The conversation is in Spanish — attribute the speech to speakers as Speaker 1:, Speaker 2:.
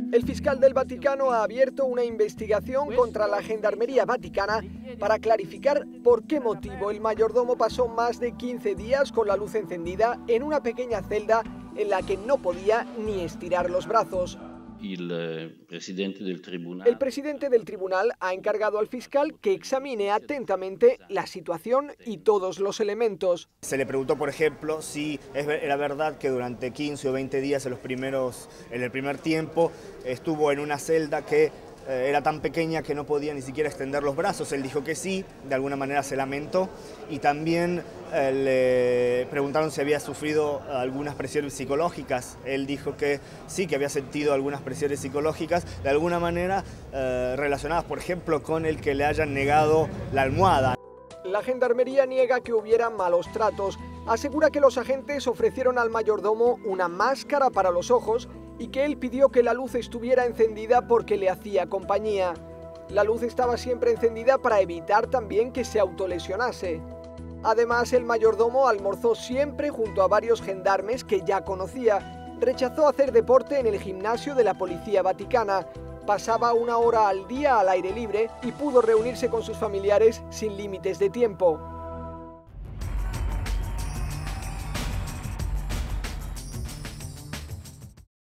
Speaker 1: El fiscal del Vaticano ha abierto una investigación contra la Gendarmería Vaticana para clarificar por qué motivo el mayordomo pasó más de 15 días con la luz encendida en una pequeña celda en la que no podía ni estirar los brazos. El presidente del tribunal ha encargado al fiscal que examine atentamente la situación y todos los elementos.
Speaker 2: Se le preguntó, por ejemplo, si era verdad que durante 15 o 20 días en el primer tiempo estuvo en una celda que era tan pequeña que no podía ni siquiera extender los brazos. Él dijo que sí, de alguna manera se lamentó, y también le preguntaron si había sufrido algunas presiones psicológicas. Él dijo que sí, que había sentido algunas presiones psicológicas, de alguna manera relacionadas, por ejemplo, con el que le hayan negado la almohada.
Speaker 1: La Gendarmería niega que hubiera malos tratos. Asegura que los agentes ofrecieron al mayordomo una máscara para los ojos y que él pidió que la luz estuviera encendida porque le hacía compañía. La luz estaba siempre encendida para evitar también que se autolesionase. Además, el mayordomo almorzó siempre junto a varios gendarmes que ya conocía. Rechazó hacer deporte en el gimnasio de la Policía Vaticana. Pasaba 1 hora al día al aire libre y pudo reunirse con sus familiares sin límites de tiempo.